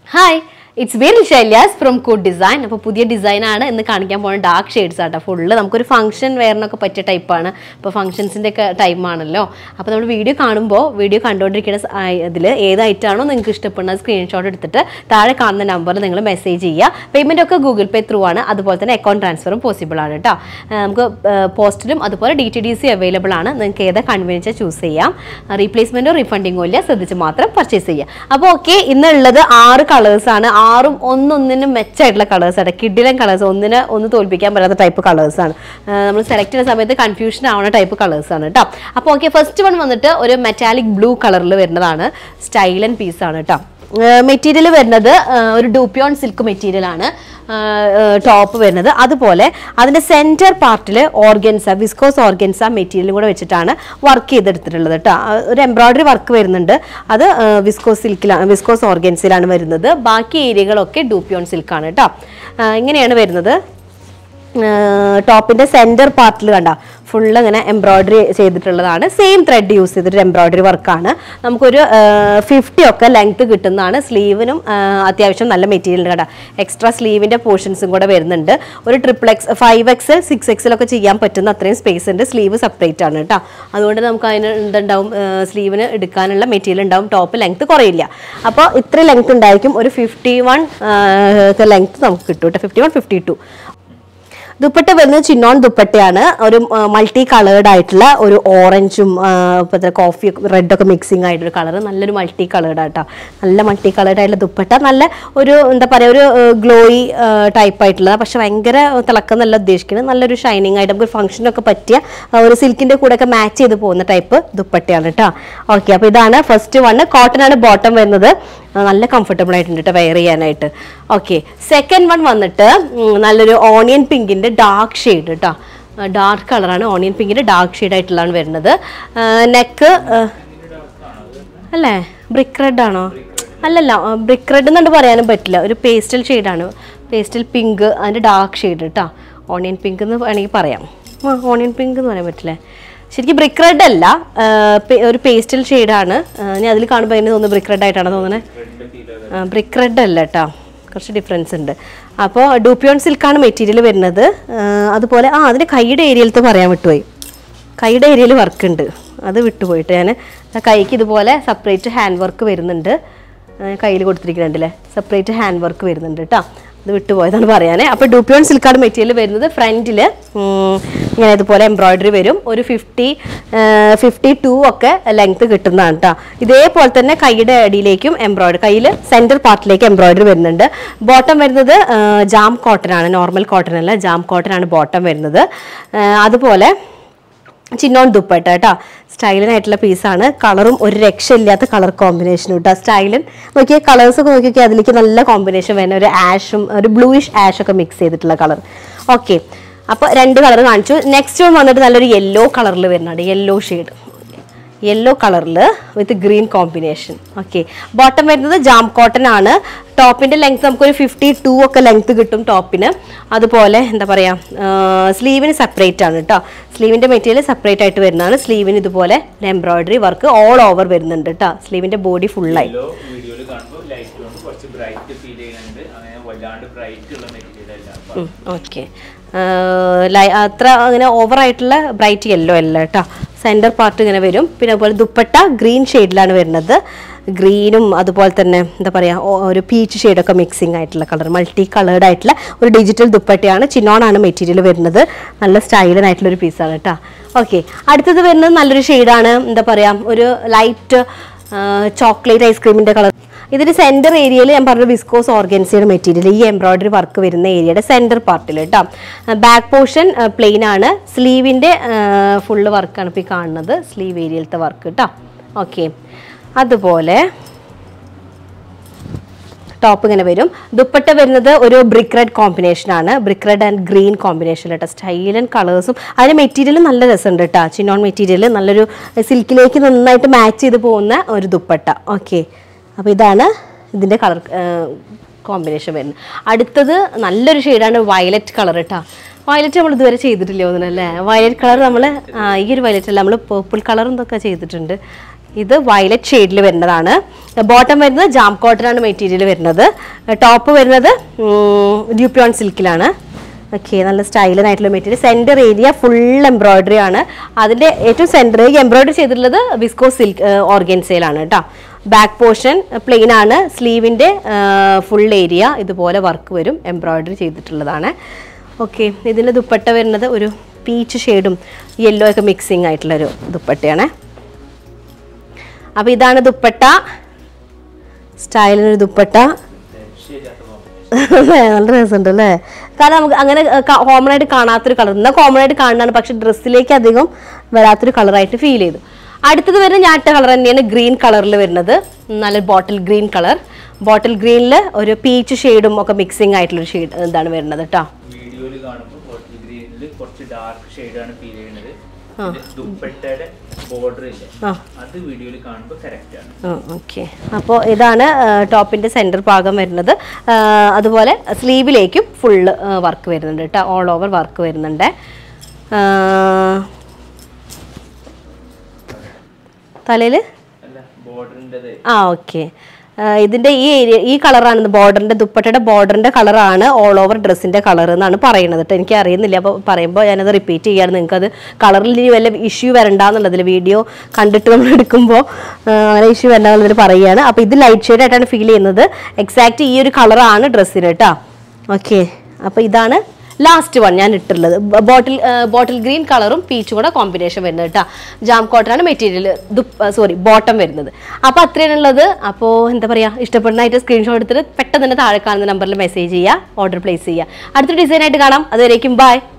Hi, it's Rilsha Ilyas from Koodu design. അപ്പോൾ പുതിയ design ആണ് ഇന്ന് കാണിക്കാൻ പോകുന്ന ഡാർക്ക് ഷെയ്ഡ്സ് ആട്ടോ ഫുൾ നമുക്കൊരു ഫംഗ്ഷൻ വെയറിനൊക്കെ പറ്റിയ ടൈപ്പ് ആണ് ഇപ്പോൾ ഫംഗ്ഷൻസിന്റെ ഒക്കെ ടൈം ആണല്ലോ അപ്പോൾ നമ്മൾ വീഡിയോ കാണുമ്പോൾ വീഡിയോ കണ്ടുകൊണ്ടിരിക്കുന്ന ഇതിൽ ഏത് ഐറ്റാണോ നിങ്ങൾക്ക് ഇഷ്ടപ്പെടുന്ന സ്ക്രീൻഷോട്ട് എടുത്തിട്ട് താഴെ കാണുന്ന നമ്പറിൽ നിങ്ങൾ മെസ്സേജ് ചെയ്യുക പേയ്മെന്റ് ഒക്കെ ഗൂഗിൾ പേ ത്രൂ ആണ് അതുപോലെ തന്നെ അക്കൗണ്ട് ട്രാൻസ്ഫറും പോസിബിൾ ആണ് കേട്ടോ നമുക്ക് പോസ്റ്റിലും അതുപോലെ DTDC അവൈലബിൾ ആണ് നിങ്ങൾക്ക് ഏതാ കൺവീനിയൻസ് ചൂസ് ചെയ്യാം റീപ്ലേസ്മെന്റോ റീഫണ്ടിങ്ങോ ഇല്ല ശ്രദ്ധിച്ച് മാത്രം പർച്ചേസ് ചെയ്യുക അപ്പോൾ ഓക്കെ ഇന്നുള്ളത് 6 കളേഴ്സ് ആണ് ആറും ഒന്നൊന്നിനും മെച്ചമായിട്ടുള്ള കളേഴ്സ് ആണ് കിഡിലൻ കളേഴ്സ് ഒന്ന് തോൽപ്പിക്കാൻ പറ്റാത്ത ടൈപ്പ് കളേഴ്സ് ആണ് നമ്മൾ സെലക്ട് ചെയ്യുന്ന സമയത്ത് കൺഫ്യൂഷൻ ആവുന്ന ടൈപ്പ് കളേഴ്സ് ആണ് കേട്ടോ അപ്പോൾ ഓക്കെ ഫസ്റ്റ് വൺ വന്നിട്ട് ഒരു മെറ്റാലിക് ബ്ലൂ കളറിൽ വരുന്നതാണ് സ്റ്റൈലൻ പീസ് ആണ് കേട്ടോ മെറ്റീരിയൽ വരുന്നത് ഒരു ഡൂപ്പിയോൺ സിൽക്ക് മെറ്റീരിയൽ ആണ് ടോപ്പ് വരുന്നത് അതുപോലെ അതിന്റെ സെന്റർ പാർട്ടിൽ ഓർഗൻസ വിസ്കോസ് ഓർഗൻസ മെറ്റീരിയലും കൂടെ വെച്ചിട്ടാണ് വർക്ക് ചെയ്തെടുത്തിട്ടുള്ളത് കേട്ടോ ഒരു എംബ്രോയിഡറി വർക്ക് വരുന്നുണ്ട് അത് വിസ്കോസ് ഓർഗൻസിലാണ് വരുന്നത് ബാക്കി ഏരിയകളൊക്കെ ഡൂപ്പിയോൺ സിൽക്കാണ് കേട്ടോ ഇങ്ങനെയാണ് വരുന്നത് ടോപ്പിന്റെ സെന്റർ പാർട്ടിൽ കണ്ട ഫുള്ള് ഇങ്ങനെ എംബ്രോയിഡറി ചെയ്തിട്ടുള്ളതാണ് സെയിം ത്രെഡ് യൂസ് ചെയ്തിട്ട് എംബ്രോയിഡറി വർക്കാണ് നമുക്കൊരു 50 ഒക്കെ ലെങ്ത് കിട്ടുന്നതാണ് സ്ലീവിനും അത്യാവശ്യം നല്ല മെറ്റീരിയൽ കണ്ട എക്സ്ട്രാ സ്ലീവിന്റെ പോർഷൻസും കൂടെ വരുന്നുണ്ട് ഒരു 5XL 6XL ഒക്കെ ചെയ്യാൻ പറ്റുന്ന അത്രയും സ്പേസ് ഉണ്ട് സ്ലീവ് സെപ്പറേറ്റ് ആണ് കേട്ടോ അതുകൊണ്ട് നമുക്ക് അതിന് എന്തുണ്ടാവും സ്ലീവിന് എടുക്കാനുള്ള മെറ്റീരിയൽ ഉണ്ടാവും ടോപ്പ് ലെങ്ത് കുറയില്ല അപ്പോൾ ഇത്ര ലെങ്ത് ഉണ്ടായിരിക്കും ഒരു 51 ലെങ്ത് നമുക്ക് കിട്ടും കേട്ടോ 51-52 ദുപ്പട്ട വരുന്നത് ചിന്നോൺ ദുപ്പട്ടയാണ് ഒരു മൾട്ടി കളേർഡ് ആയിട്ടുള്ള ഒരു ഓറഞ്ചും കോഫി റെഡ് ഒക്കെ മിക്സിംഗ് ആയിട്ടൊരു കളർ നല്ലൊരു മൾട്ടി കളേർഡ് ആട്ടോ നല്ല മൾട്ടി കളേർഡ് ആയിട്ടുള്ള ദുപ്പട്ട നല്ല ഒരു എന്താ പറയുക ഒരു ഗ്ലോയി ടൈപ്പ് ആയിട്ടുള്ള പക്ഷെ ഭയങ്കര തിളക്കം നല്ല ഉദ്ദേശിക്കുന്നത് നല്ലൊരു ഷൈനിങ് ആയിട്ട് നമുക്ക് ഫംഗ്ഷനൊക്കെ പറ്റിയ ഒരു സിൽക്കിന്റെ കൂടെ ഒക്കെ മാച്ച് ചെയ്ത് പോകുന്ന ടൈപ്പ് ദുപ്പട്ടയാണ് കേട്ടോ ഓക്കെ അപ്പോൾ ഇതാണ് ഫസ്റ്റ് വൺ കോട്ടൺ ആണ് ബോട്ടം വരുന്നത് നല്ല കംഫർട്ടബിൾ ആയിട്ടുണ്ട് കേട്ടോ വെയർ ചെയ്യാനായിട്ട് ഓക്കെ സെക്കൻഡ് വൺ വന്നിട്ട് നല്ലൊരു ഓണിയൻ പിങ്കിന്റെ ഡാർക്ക് ഷെയ്ഡ് കേട്ടോ ഡാർക്ക് കളറാണ് ഓണിയൻ പിങ്കിന്റെ ഡാർക്ക് ഷെയ്ഡ് ആയിട്ടുള്ളതാണ് വരുന്നത് നെക്ക് അല്ലേ ബ്രിക്ക് റെഡ് ആണോ അല്ലല്ല ബ്രിക്ക് റെഡ് എന്നുകൊണ്ട് പറയാനും പറ്റില്ല ഒരു പേസ്റ്റൽ ഷെയ്ഡാണ് പേസ്റ്റൽ പിങ്ക് അതിൻ്റെ ഡാർക്ക് ഷെയ്ഡ് കേട്ടോ ഓണിയൻ പിങ്ക് എന്ന് വേണമെങ്കിൽ പറയാം ഓണിയൻ പിങ്ക് എന്ന് പറയാൻ പറ്റില്ലേ ശരിക്കും ബ്രിക്ക് റെഡ് അല്ല ഒരു പേസ്റ്റൽ ഷെയ്ഡാണ് ഞാൻ അതിൽ കാണുമ്പോൾ അതിന് തോന്നുന്നു ബ്രിക്ക് റെഡ് ആയിട്ടാണ് തോന്നുന്നത് ബ്രിക്ക് റെഡ് അല്ല കേട്ടോ കുറച്ച് ഡിഫറൻസ് ഉണ്ട് അപ്പോൾ ഡൂപ്പിയോൺ സിൽക്കാണ് മെറ്റീരിയൽ വരുന്നത് അതുപോലെ അതിൻ്റെ കൈയുടെ ഏരിയയിലത്തെ പറയാൻ വിട്ടുപോയി കൈയുടെ ഏരിയയിൽ വർക്ക് ഉണ്ട് അത് വിട്ടുപോയിട്ട് ഞാൻ കൈക്ക് ഇതുപോലെ സെപ്പറേറ്റ് ഹാൻഡ് വർക്ക് വരുന്നുണ്ട് കയ്യിൽ കൊടുത്തിരിക്കുന്നുണ്ടല്ലേ സെപ്പറേറ്റ് ഹാൻഡ് വർക്ക് വരുന്നുണ്ട് കേട്ടോ അത് വിട്ടുപോയതാണ് പറയാനേ അപ്പോൾ ഡൂപ്പിയോൺ സിൽക്കാണ് മെറ്റീരിയൽ വരുന്നത് ഫ്രണ്ടിൽ ഇങ്ങനെ ഇതുപോലെ എംബ്രോയിഡറി വരും ഒരു 52 ഒക്കെ ലെങ്ത് കിട്ടുന്നതാണ് കേട്ടോ ഇതേപോലെ തന്നെ കൈയുടെ അടിയിലേക്കും എംബ്രോയിഡറി കയ്യിൽ സെന്റർ പാർട്ടിലേക്ക് എംബ്രോയിഡറി വരുന്നുണ്ട് ബോട്ടം വരുന്നത് ജാം കോട്ടൺ ആണ് നോർമൽ കോട്ടൺ അല്ല ജാം കോട്ടൺ ആണ് ബോട്ടം വരുന്നത് അതുപോലെ ചിന്നോൺ ദുപ്പട്ട കേട്ടോ സ്റ്റൈലൻ ആയിട്ടുള്ള പീസാണ് കളറും ഒരു രക്ഷയില്ലാത്ത കളർ കോമ്പിനേഷൻ കേട്ടോ സ്റ്റൈലൻ നോക്കിയാൽ കളേഴ്സ് ഒക്കെ നോക്കിയാൽ അതിലേക്ക് നല്ല കോമ്പിനേഷൻ വരുന്ന ഒരു ആഷും ഒരു ബ്ലൂയിഷ് ആഷ് ഒക്കെ മിക്സ് ചെയ്തിട്ടുള്ള കളർ ഓക്കെ അപ്പോൾ 2 കളർ കാണിച്ചു നെക്സ്റ്റ് വൺ വന്നിട്ട് നല്ലൊരു യെല്ലോ കളറിൽ വരുന്നുണ്ട് യെല്ലോ ഷെയ്ഡ് യെല്ലോ കളറിൽ with green combination okay bottom വരുന്നത് ജാം കോട്ടൺ ആണ് ടോപ്പിന്റെ ലെങ്ത് നമുക്കൊരു 52 ഒക്കെ ലെങ്ത് കിട്ടും ടോപ്പിന് അതുപോലെ എന്താ പറയുക സ്ലീവിന് സെപ്പറേറ്റ് ആണ് കേട്ടോ സ്ലീവിന്റെ മെറ്റീരിയൽ സെപ്പറേറ്റ് ആയിട്ട് വരുന്നതാണ് സ്ലീവിന് ഇതുപോലെ എംബ്രോയിഡറി വർക്ക് ഓൾ ഓവർ വരുന്നുണ്ട് കേട്ടോ സ്ലീവിന്റെ ബോഡി ഫുള്ളായി ഓക്കെ അത്ര അങ്ങനെ ഓവറായിട്ടുള്ള ബ്രൈറ്റ് യെല്ലോ അല്ല കേട്ടോ സെന്റർ പാർട്ട് ഇങ്ങനെ വരും പിന്നെ അതുപോലെ ദുപ്പട്ട ഗ്രീൻ ഷെയ്ഡിലാണ് വരുന്നത് ഗ്രീനും അതുപോലെ തന്നെ എന്താ പറയുക ഒരു പീച്ച് ഷെയ്ഡൊക്കെ മിക്സിംഗ് ആയിട്ടുള്ള കളർ മൾട്ടി കളേർഡ് ആയിട്ടുള്ള ഒരു ഡിജിറ്റൽ ദുപ്പട്ടയാണ് ചിന്നോണാണ് മെറ്റീരിയൽ വരുന്നത് നല്ല സ്റ്റൈലൻ ആയിട്ടുള്ള ഒരു പീസാണ് കേട്ടോ ഓക്കെ അടുത്തത് വരുന്നത് നല്ലൊരു ഷെയ്ഡാണ് എന്താ പറയുക ഒരു ലൈറ്റ് ചോക്ലേറ്റ് ഐസ്ക്രീമിൻ്റെ കളർ ഇതിന്റെ സെന്റർ ഏരിയയിൽ ഞാൻ പറഞ്ഞ വിസ്കോസ് ഓർഗൻസിയുടെ മെറ്റീരിയൽ ഈ എംബ്രോയിഡറി വർക്ക് വരുന്ന ഏരിയയുടെ സെന്റർ പാർട്ടിൽ കേട്ടോ ബാക്ക് പോർഷൻ പ്ലെയിൻ ആണ് സ്ലീവിന്റെ ഫുള്ള് വർക്കാണ് ഇപ്പോൾ ഈ കാണുന്നത് സ്ലീവ് ഏരിയയിലത്തെ വർക്ക് കേട്ടോ ഓക്കെ അതുപോലെ ടോപ്പ് ഇങ്ങനെ വരും ദുപ്പട്ട വരുന്നത് ഒരു ബ്രിക്ക് റെഡ് കോമ്പിനേഷൻ ആണ് brick red and green combination കേട്ടോ സ്റ്റൈലൻ കളേഴ്സും അതിന് മെറ്റീരിയൽ നല്ല രസമുണ്ട് കേട്ടോ ചിന്നോൺ മെറ്റീരിയൽ നല്ലൊരു സിൽക്കിലേക്ക് നന്നായിട്ട് മാച്ച് ചെയ്ത് പോകുന്ന ഒരു ദുപ്പട്ട ഓക്കെ അപ്പോൾ ഇതാണ് ഇതിൻ്റെ കളർ കോമ്പിനേഷൻ വരുന്നത് അടുത്തത് നല്ലൊരു ഷെയ്ഡാണ് വയലറ്റ് കളർ കേട്ടോ വയലറ്റ് നമ്മൾ ഇതുവരെ ചെയ്തിട്ടില്ല തോന്നുന്നല്ലേ വയലറ്റ് കളർ നമ്മൾ ഈ ഒരു വയലറ്റ് അല്ല നമ്മൾ പേർപ്പിൾ കളറും ഇതൊക്കെ ചെയ്തിട്ടുണ്ട് ഇത് വയലറ്റ് ഷെയ്ഡിൽ വരുന്നതാണ്. ബോട്ടം വരുന്നത് ജാം കോട്ടനാണ് മെറ്റീരിയൽ വരുന്നത്. ടോപ്പ് വരുന്നത് ഡ്യൂപ്ലോൺ സിൽക്കിലാണ്. ഓക്കെ, നല്ല സ്റ്റൈലനായിട്ടുള്ള material. Centre area full embroidery ആണ്. അതിൻ്റെ ഏറ്റവും സെൻറ്റർ എംബ്രോയിഡറി ചെയ്തിട്ടുള്ളത് വിസ്കോ സിൽക്ക് ഓർഗൻസയിലാണ് കേട്ടോ. ബാക്ക് പോർഷൻ പ്ലെയിൻ ആണ്. സ്ലീവിൻ്റെ ഫുൾ ഏരിയ ഇതുപോലെ വർക്ക് വരും, എംബ്രോയിഡറി ചെയ്തിട്ടുള്ളതാണ്. ഓക്കെ, ഇതിൻ്റെ ദുപ്പട്ട വരുന്നത് ഒരു പീച്ച് ഷെയ്ഡും യെല്ലോ ഒക്കെ മിക്സിങ് ആയിട്ടുള്ളൊരു ദുപ്പട്ടയാണ്. അപ്പോൾ ഇതാണ് ദുപ്പട്ട, സ്റ്റൈലിനൊരു ദുപ്പട്ട. നല്ല രസമുണ്ട് അല്ലേ? കാരണം നമുക്ക് അങ്ങനെ കോമൺ ആയിട്ട് കാണാത്തൊരു കളർ, എന്നാൽ കോമൺ ആയിട്ട് കാണുന്നതാണ്, പക്ഷെ ഡ്രസ്സിലേക്ക് അധികം വരാത്തൊരു കളറായിട്ട് ഫീൽ ചെയ്തു. അടുത്തത് വരുന്ന ഞാട്ട കളർ തന്നെയാണ്, ഗ്രീൻ കളറിൽ വരുന്നത്. നല്ല ബോട്ടിൽ ഗ്രീൻ കളർ. ബോട്ടിൽ ഗ്രീനിൽ ഒരു പീച്ച് ഷെയ്ഡും ഒക്കെ മിക്സിംഗ് ആയിട്ടുള്ളൊരു ഷെയ്ഡ് എന്താണ് വരുന്നത് കേട്ടോ. വീഡിയോയിൽ കാണുമ്പോൾ ബോട്ടിൽ ഗ്രീനിൽ കുറച്ച് ഡാർക്ക് ഷെയ്ഡാണ് ഫീൽ ചെയ്യുന്നത്. ദുപ്പട്ടയുടെ ബോർഡർ ഇല്ലേ, അത് വീഡിയോയിൽ കാണുമ്പോൾ കറക്റ്റ് ആണ്. ഓക്കെ, അപ്പോൾ ഇതാണ് ടോപ്പിന്റെ സെന്റർ ഭാഗം വരുന്നത്. അതുപോലെ സ്ലീവിലേക്കും ഫുള്ള് വർക്ക് വരുന്നുണ്ട് കേട്ടോ, ഓൾ ഓവർ വർക്ക് വരുന്നുണ്ട്. തലയിൽ ഓക്കെ, ഇതിൻ്റെ ഈ ഏരിയ ഈ കളറാണ് ബോർഡറിൻ്റെ, ദുപ്പട്ടയുടെ ബോർഡറിൻ്റെ കളറാണ് ഓൾ ഓവർ ഡ്രസ്സിൻ്റെ കളർ എന്നാണ് പറയുന്നത് കേട്ടോ. എനിക്ക് അറിയുന്നില്ല, അപ്പോൾ പറയുമ്പോൾ ഞാനത് റിപ്പീറ്റ് ചെയ്യാണ്. നിങ്ങൾക്കത് കളറിൽ ഇനി വല്ല ഇഷ്യൂ വരണ്ടെന്നുള്ളതിൽ വീഡിയോ കണ്ടിട്ട് നമ്മൾ എടുക്കുമ്പോൾ അങ്ങനെ ഇഷ്യൂ വരണ്ടെന്നുള്ളതിൽ പറയുകയാണ്. അപ്പോൾ ഇത് ലൈറ്റ് ഷെയ്ഡ് ആയിട്ടാണ് ഫീൽ ചെയ്യുന്നത്. എക്സാക്റ്റ് ഈ ഒരു കളറാണ് ഡ്രസ്സിന് കേട്ടോ. ഓക്കെ, അപ്പോൾ ഇതാണ് ലാസ്റ്റ് വൺ ഞാൻ ഇട്ടുള്ളത്. ബോട്ടിൽ ഗ്രീൻ കളറും പീച്ചും കൂടെ കോമ്പിനേഷൻ വരുന്നത് കേട്ടോ. ജാം കോട്ടനാണ് മെറ്റീരിയൽ, ബോട്ടം വരുന്നത്. അപ്പോൾ അത്രയാണുള്ളത്. അപ്പോൾ എന്താ പറയുക, ഇഷ്ടപ്പെടുന്നതായിട്ട് സ്ക്രീൻഷോട്ട് എടുത്തിട്ട് പെട്ടെന്ന് തന്നെ താഴെ കാണുന്ന നമ്പറിൽ മെസ്സേജ് ചെയ്യുക, ഓർഡർ പ്ലേസ് ചെയ്യുക. അടുത്ത ഡിസൈനായിട്ട് കാണാം. അതുവരേക്കും ബൈ.